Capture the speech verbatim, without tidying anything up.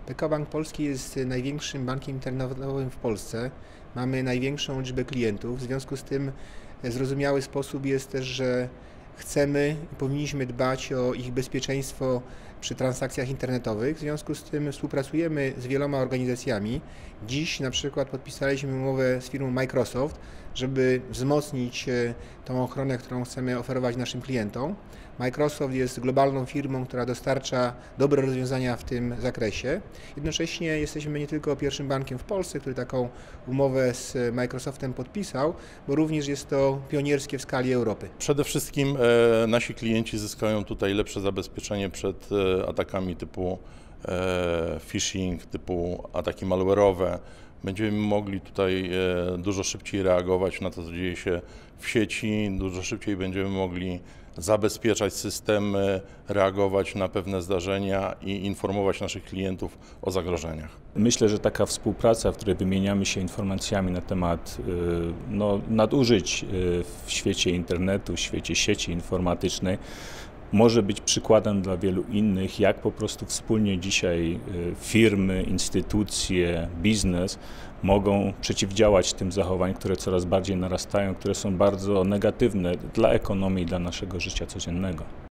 P K O Bank Polski jest największym bankiem internetowym w Polsce. Mamy największą liczbę klientów. W związku z tym zrozumiały sposób jest też, że chcemy i powinniśmy dbać o ich bezpieczeństwo przy transakcjach internetowych. W związku z tym współpracujemy z wieloma organizacjami. Dziś na przykład podpisaliśmy umowę z firmą Microsoft, żeby wzmocnić tą ochronę, którą chcemy oferować naszym klientom. Microsoft jest globalną firmą, która dostarcza dobre rozwiązania w tym zakresie. Jednocześnie jesteśmy nie tylko pierwszym bankiem w Polsce, który taką umowę z Microsoftem podpisał, bo również jest to pionierskie w skali Europy. Przede wszystkim e, nasi klienci zyskają tutaj lepsze zabezpieczenie przed e, atakami typu e, phishing, typu ataki malware'owe. Będziemy mogli tutaj e, dużo szybciej reagować na to, co dzieje się w sieci, dużo szybciej będziemy mogli zabezpieczać systemy, reagować na pewne zdarzenia i informować naszych klientów o zagrożeniach. Myślę, że taka współpraca, w której wymieniamy się informacjami na temat no, nadużyć w świecie internetu, w świecie sieci informatycznej, może być przykładem dla wielu innych, jak po prostu wspólnie dzisiaj firmy, instytucje, biznes mogą przeciwdziałać tym zachowaniom, które coraz bardziej narastają, które są bardzo negatywne dla ekonomii i dla naszego życia codziennego.